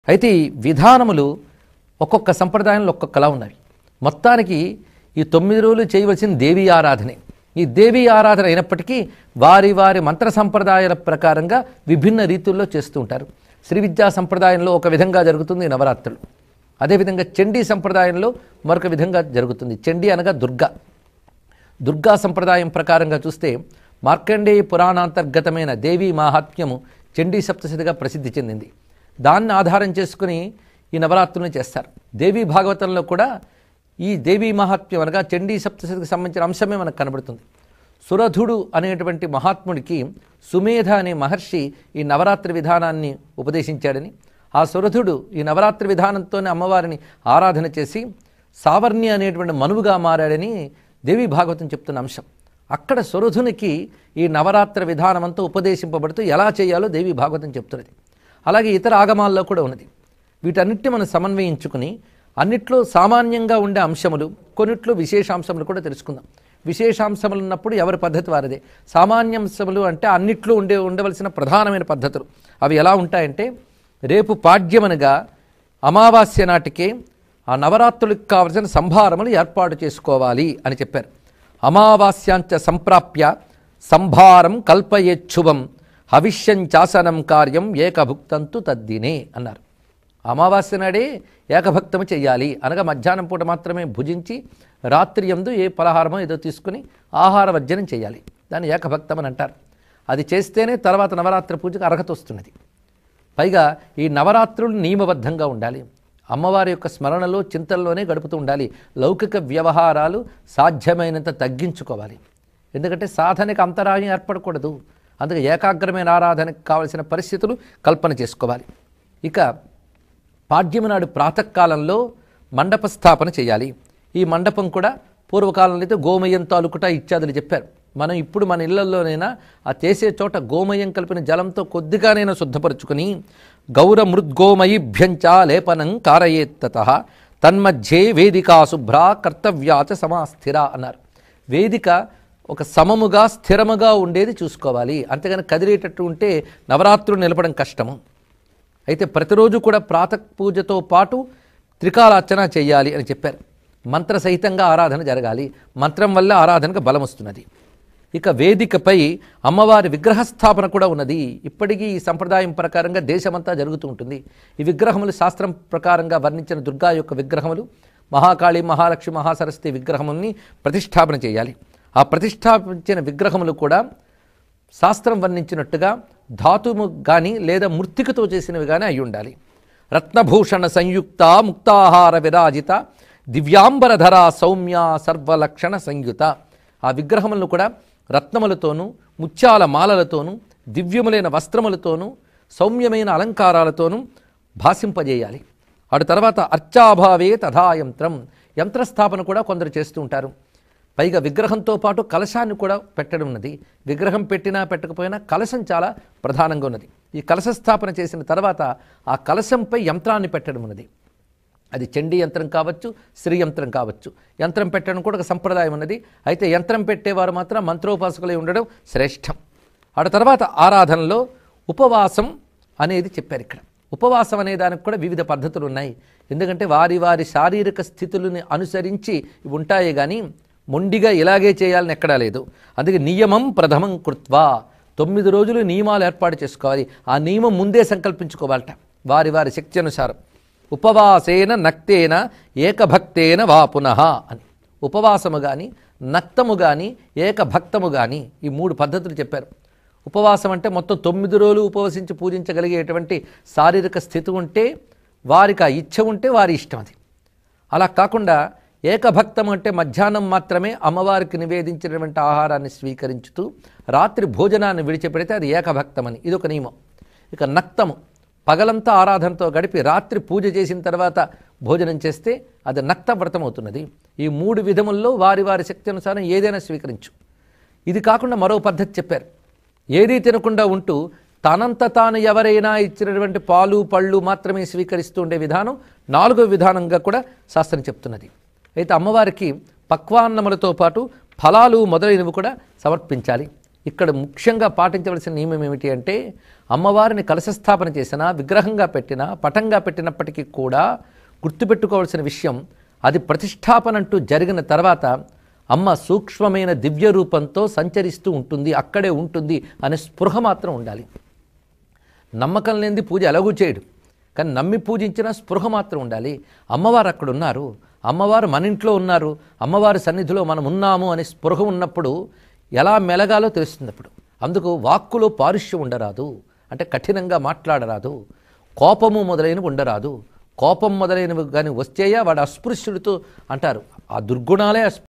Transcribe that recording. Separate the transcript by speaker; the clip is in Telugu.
Speaker 1: అయితే ఈ విధానములు ఒక్కొక్క సంప్రదాయంలో ఒక్కొక్కలా ఉన్నాయి. మొత్తానికి ఈ 9 రోజులు చేయవలసిన దేవీ ఆరాధనే. ఈ దేవీ ఆరాధన అయినప్పటికీ వారి వారి మంత్ర సంప్రదాయాల ప్రకారంగా విభిన్న రీతుల్లో చేస్తూ ఉంటారు. శ్రీ విద్యా సంప్రదాయంలో ఒక విధంగా జరుగుతుంది నవరాత్రులు. అదేవిధంగా చండీ సంప్రదాయంలో మరొక విధంగా జరుగుతుంది. చండీ అనగా దుర్గా సంప్రదాయం ప్రకారంగా చూస్తే మార్కండేయ పురాణాంతర్గతమైన దేవీ మాహాత్మ్యము చండీ సప్తశతిగా ప్రసిద్ధి చెందింది. దాన్ని ఆధారం చేసుకుని ఈ నవరాత్రులను చేస్తారు. దేవీ భాగవతంలో కూడా ఈ దేవీ మహాత్మ్యం అనగా చండీ సప్తశతికి సంబంధించిన అంశమే మనకు కనబడుతుంది. సురధుడు అనేటువంటి మహాత్ముడికి సుమేధ అనే మహర్షి ఈ నవరాత్రి విధానాన్ని ఉపదేశించాడని, ఆ సురధుడు ఈ నవరాత్రి విధానంతోనే అమ్మవారిని ఆరాధన చేసి సావర్ణ్య అనేటువంటి మనువుగా మారాడని దేవీ భాగవతం చెప్తున్న అంశం. అక్కడ సురధునికి ఈ నవరాత్రి విధానమంతా ఉపదేశింపబడుతూ ఎలా చేయాలో దేవీ భాగవతం చెప్తున్నది. అలాగే ఇతర ఆగమాల్లో కూడా ఉన్నది. వీటన్నిటిని మనం సమన్వయించుకుని అన్నిట్లో సామాన్యంగా ఉండే అంశములు, కొన్నిట్లో విశేషాంశములు కూడా తెలుసుకుందాం. విశేషాంశములు ఉన్నప్పుడు ఎవరి పద్ధతి వారిదే. సామాన్యాంశములు అంటే అన్నిట్లో ఉండవలసిన ప్రధానమైన పద్ధతులు. అవి ఎలా ఉంటాయంటే, రేపు పాడ్యమనగా అమావాస్య నాటికే ఆ నవరాత్రులకు కావలసిన సంభారములు ఏర్పాటు చేసుకోవాలి అని చెప్పారు. అమావాస్యాంచ సంప్రాప్య సంభారం కల్పయేచ్ఛువం హవిష్యంచాసనం కార్యం ఏకభుక్తంతు తద్దినే అన్నారు. అమావాస్య నాడే ఏకభక్తము చెయ్యాలి అనగా మధ్యాహ్నం పూట మాత్రమే భుజించి రాత్రి యందు ఏ పలహారమో ఏదో తీసుకుని ఆహార వర్జనం చేయాలి. దాన్ని ఏకభక్తం అని అంటారు. అది చేస్తేనే తర్వాత నవరాత్రి పూజకు అర్హత వస్తున్నది. పైగా ఈ నవరాత్రులు నియమబద్ధంగా ఉండాలి. అమ్మవారి యొక్క స్మరణలో చింతనలోనే గడుపుతూ ఉండాలి. లౌకిక వ్యవహారాలు సాధ్యమైనంత తగ్గించుకోవాలి. ఎందుకంటే సాధనకు అంతరాయం ఏర్పడకూడదు. అందుకే ఏకాగ్రమైన ఆరాధనకు కావలసిన పరిస్థితులు కల్పన చేసుకోవాలి. ఇక పాడ్యమి నాడు ప్రాతకాలంలో మండప స్థాపన చేయాలి. ఈ మండపం కూడా పూర్వకాలంలో అయితే గోమయంతో అలుకుట ఇత్యాదులు చెప్పారు. మనం ఇప్పుడు మన ఇళ్లలోనైనా ఆ చేసే చోట గోమయం కలిపిన జలంతో కొద్దిగానైనా శుద్ధపరుచుకుని గౌరమృద్గోమయిభ్యంచ లేపనం కారయేత్తతః తన్మధ్యే వేదికా శుభ్రా కర్తవ్యాచ సమాస్థిర అన్నారు. వేదిక ఒక సమముగా స్థిరముగా ఉండేది చూసుకోవాలి. అంతేగాని కదిలేటట్టు ఉంటే నవరాత్రులు నిలపడం కష్టము. అయితే ప్రతిరోజు కూడా ప్రాతః పూజతో పాటు త్రికాలార్చన చేయాలి అని చెప్పారు. మంత్రసహితంగా ఆరాధన జరగాలి. మంత్రం వల్ల ఆరాధనకు బలం వస్తున్నది. ఇక వేదికపై అమ్మవారి విగ్రహస్థాపన కూడా ఉన్నది. ఇప్పటికీ ఈ సంప్రదాయం ప్రకారంగా దేశమంతా జరుగుతూ ఉంటుంది. ఈ విగ్రహములు శాస్త్రం ప్రకారంగా వర్ణించిన దుర్గా యొక్క విగ్రహములు, మహాకాళి, మహాలక్ష్మి, మహాసరస్వతి విగ్రహముల్ని ప్రతిష్టాపన చేయాలి. ఆ ప్రతిష్టాపించిన విగ్రహములు కూడా శాస్త్రం వర్ణించినట్టుగా ధాతుము కానీ లేదా మృత్తికతో చేసినవి కానీ అయి ఉండాలి. రత్నభూషణ సంయుక్త ముక్తాహార విరాజిత దివ్యాంబరధర సౌమ్య సర్వలక్షణ సంయుత. ఆ విగ్రహములను కూడా రత్నములతోనూ ముత్యాల మాలలతోనూ దివ్యములైన వస్త్రములతోనూ సౌమ్యమైన అలంకారాలతోనూ భాసింపజేయాలి. అటు తర్వాత అర్చాభావే తథా యంత్రం, యంత్రస్థాపన కూడా కొందరు చేస్తూ ఉంటారు. పైగా విగ్రహంతో పాటు కలశాన్ని కూడా పెట్టడం ఉన్నది. విగ్రహం పెట్టినా పెట్టకపోయినా కలశం చాలా ప్రధానంగా ఉన్నది. ఈ కలశ స్థాపన చేసిన తర్వాత ఆ కలశంపై యంత్రాన్ని పెట్టడం ఉన్నది. అది చండీ యంత్రం కావచ్చు, శ్రీ యంత్రం కావచ్చు. యంత్రం పెట్టడం కూడా ఒక సంప్రదాయం ఉన్నది. అయితే యంత్రం పెట్టేవారు మాత్రం మంత్రోపాసకులై ఉండడం శ్రేష్టం. ఆ తర్వాత ఆరాధనలో ఉపవాసం అనేది చెప్పారు. ఇక్కడ ఉపవాసం అనే దానికి కూడా వివిధ పద్ధతులు ఉన్నాయి. ఎందుకంటే వారి వారి శారీరక స్థితులని అనుసరించి ఉంటాయి కానీ మొండిగా ఇలాగే చేయాలని ఎక్కడా లేదు. అందుకే నియమం ప్రథమం కృత్వా, 9 రోజులు నియమాలు ఏర్పాటు చేసుకోవాలి. ఆ నియమం ముందే సంకల్పించుకోవాలట వారి వారి శక్తి అనుసారం. ఉపవాసేన నక్తేన ఏకభక్తేన వా పునః అని. ఉపవాసము కానీ, నక్తము కానీ, ఏకభక్తము కానీ ఈ 3 పద్ధతులు చెప్పారు. ఉపవాసం అంటే మొత్తం 9 రోజులు ఉపవసించి పూజించగలిగేటువంటి శారీరక స్థితి ఉంటే, వారికి ఆ ఇచ్ఛ ఉంటే వారి ఇష్టం అది. అలా కాకుండా ఏకభక్తం అంటే మధ్యాహ్నం మాత్రమే అమ్మవారికి నివేదించినటువంటి ఆహారాన్ని స్వీకరించుతూ రాత్రి భోజనాన్ని విడిచిపెడితే అది ఏకభక్తమని, ఇదొక నియమం. ఇక నక్తము, పగలంతా ఆరాధనతో గడిపి రాత్రి పూజ చేసిన తర్వాత భోజనం చేస్తే అది నక్త వ్రతం అవుతున్నది. ఈ 3 విధముల్లో వారి వారి శక్తి అనుసారం ఏదైనా స్వీకరించు. ఇది కాకుండా మరో పద్ధతి చెప్పారు. ఏదీ తినకుండా ఉంటూ తనంత తాను ఎవరైనా ఇచ్చినటువంటి పాలు పళ్ళు మాత్రమే స్వీకరిస్తూ ఉండే విధానం 4వ విధానంగా కూడా శాస్త్రం చెప్తున్నది. అయితే అమ్మవారికి పక్వాన్నములతో పాటు ఫలాలు మొదలైనవి కూడా సమర్పించాలి. ఇక్కడ ముఖ్యంగా పాటించవలసిన నియమం ఏమిటి అంటే, అమ్మవారిని కలశస్థాపన చేసినా, విగ్రహంగా పెట్టినా, పటంగా పెట్టినప్పటికీ కూడా గుర్తుపెట్టుకోవాల్సిన విషయం, అది ప్రతిష్టాపన అంటూ జరిగిన తర్వాత అమ్మ సూక్ష్మమైన దివ్య రూపంతో సంచరిస్తూ ఉంటుంది, అక్కడే ఉంటుంది అనే స్పృహ మాత్రం ఉండాలి. నమ్మకం లేనిది పూజ ఎలాగూ చేయడు, కానీ నమ్మి పూజించిన స్పృహ మాత్రం ఉండాలి. అమ్మవారు అక్కడ ఉన్నారు, అమ్మవారు మన ఇంట్లో ఉన్నారు, అమ్మవారి సన్నిధిలో మనం ఉన్నాము అనే స్పృహ ఉన్నప్పుడు ఎలా మెలగాలో తెలుస్తుంది. అప్పుడు అందుకు వాక్కులో పారుష్యం ఉండరాదు, అంటే కఠినంగా మాట్లాడరాదు, కోపము మొదలైనవి ఉండరాదు. కోపం మొదలైనవి కానీ వచ్చేయా వాడు అస్పృశ్యుడితో అంటారు, ఆ దుర్గుణాలే